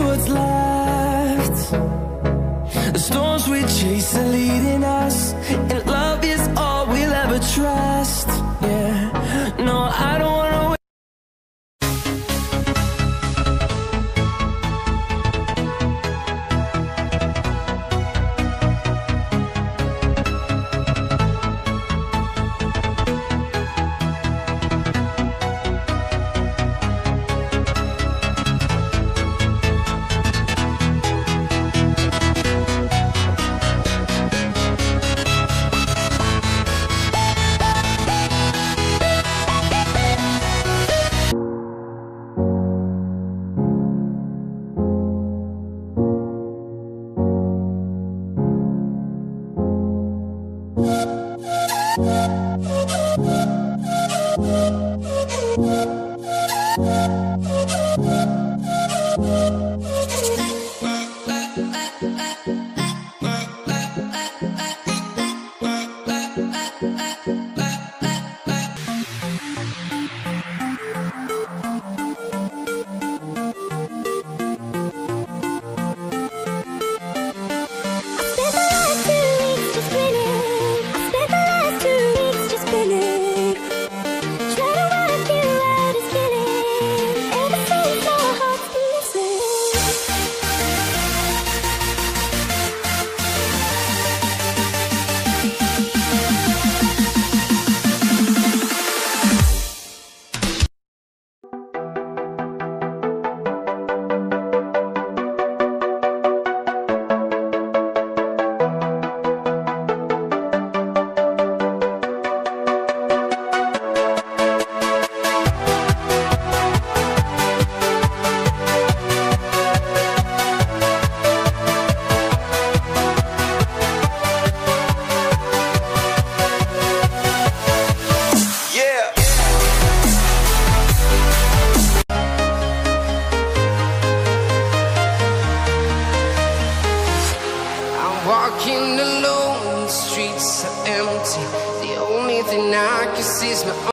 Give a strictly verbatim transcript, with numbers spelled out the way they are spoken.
what's left. The storms we chase are leading us, and love is all we'll ever trust. Yeah, no, I don't wanna wait. Walking alone, the streets are empty. The only thing I can see is my